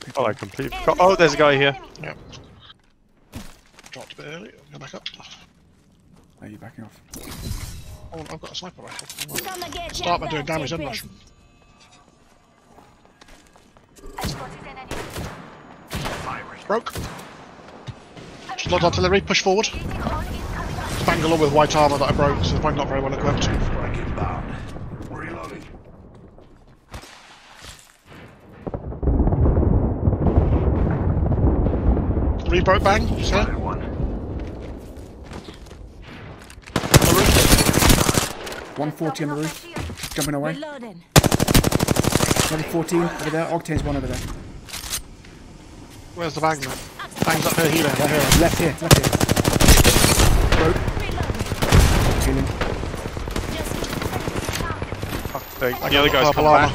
Oh, I completely forgot. Oh, there's a guy here. Yep. Dropped a bit early. Go back up. Are you backing off? Oh, I've got a sniper rifle. Start by doing damage then rush them. Broke. Just logged artillery, push forward. Bangalore with white armour that I broke, so I'm not very well equipped. Reloading. Rebroke bang, see? On the roof. 140 on the roof. Jumping away. Another 14 over there. Octane's one over there. Where's the bang then? Bang's up here, healing. Right here. Left here, left here. Broke. Healing. The other guy's come back.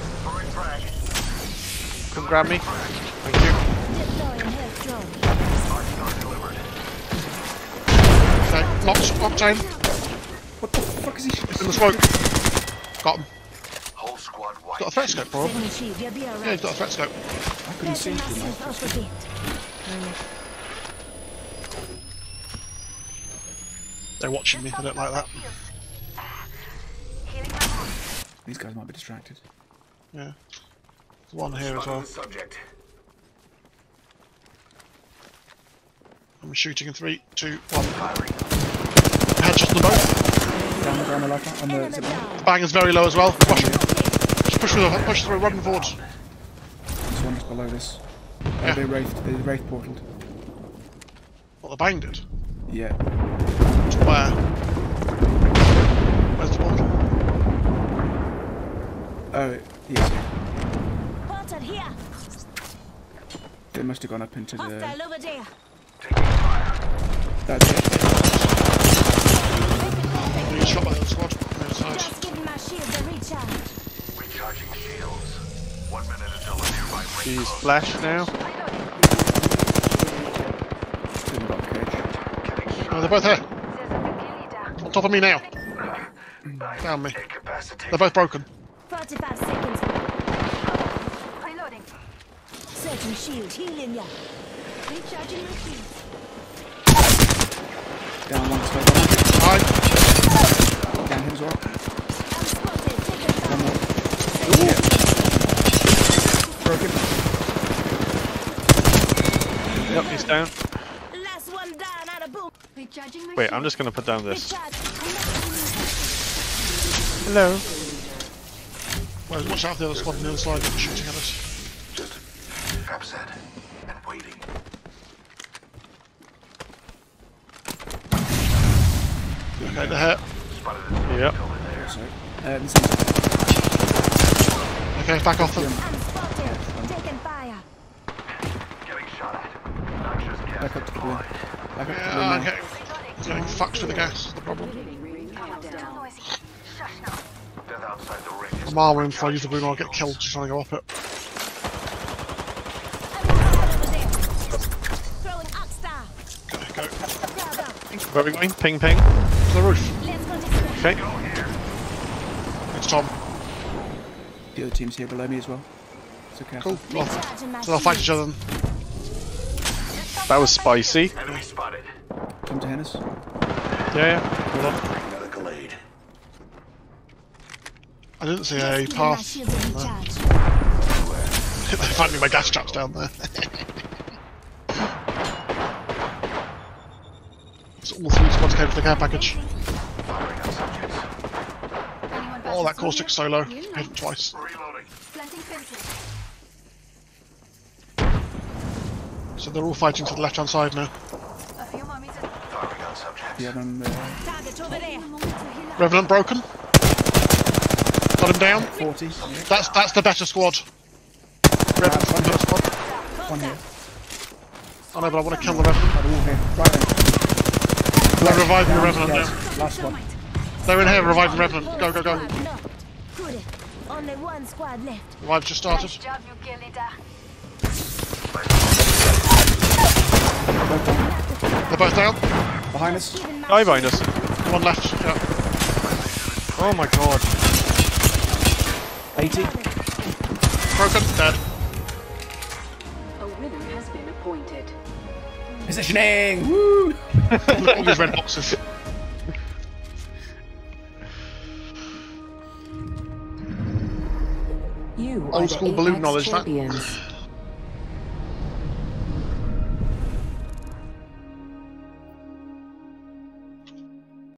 Come grab me. Thank you. Okay, knocked, Octane. What the fuck is he? It's in the smoke. Got him. Whole squad white. Got a threat scope, probably. Yeah, he's got a threat scope. I couldn't see him. They're watching me, they don't like that. These guys might be distracted. Yeah. There's one here as well. Subject. I'm shooting in 3, 2, 1. Headshot to both. Down the life on the zip line. The bang is very low as well. Rush him. Just push through, run forward. There's one just below this. Yeah. They wraithed portaled. What the bang did? Yeah. Where? Where's the portal? Oh, yes. Portal here. They must have gone up into the. Hostile over there. That's it. He's shot by the other squad. On the other side. Just giving my shield a recharge. Recharging shields. 1 minute until a nearby ring. He's flash now. Didn't got cage. Oh, they're both here. On top of me now. Down me. They're both broken. 45 seconds. Reloading. Searching shield. Healing ya. Recharging my shield. Down one side. Alright. Down him as well. I'm spotted. Take it One down. more. Broken. Yep, he's down. Last one down. Out of boom. Recharging my Wait, I'm just gonna put down this. Recharge. Hello. Well, watch out for the other squad on the other side that are shooting at us. Just upset and waiting. Okay, they're hit. Spotted it. Yep. Sorry. This is Okay, back off them. I'm spotted. Taking fire. Getting shot at. Noxious gas back up to the blue. deployed. Back up to the blue Yeah, now. I'm getting fucked with the gas, is the problem. Death outside the ring. I'm armouring before I use the boom, I'll get killed just trying to go up it. Throwing Oxstar. Okay, go. Grab out. Where are we going? Ping ping. To the roof. Let's go this way. Okay. It's Tom. The other team's here below me as well. So careful. Cool. Well, Recharging my so they'll fight each other then. That was spicy. Enemy spotted. Come to Hennis. Yeah, yeah. Hold on. Medical aid. I didn't see a Giving my path. shield a recharge. They find me my gas traps down there. So all 3 squads came for the care package. Firing on subjects. Oh, that caustic's so low. Hit him twice. Reloading. So they're all fighting to the left hand side now. Firing on subjects. The other one, Target over there. Revenant broken. Got him down. 40. Yeah. That's the better squad. Revenant from the better squad. One here. I know, but I want to kill the Revenant. Oh, they're all here. Right then. They're reviving the Revenant Guys, now. last one. They're in here reviving the Revenant. Go, go, go. Good. Only one squad left. Revive just started. Job, you kill leader. They're both down. Behind us. Guy behind us. One left. Yeah. Oh my god. 80. Broken. Dead. appointed. Positioning! Woo! All these red boxes. You Old are school the balloon Apex knowledge, that. champions.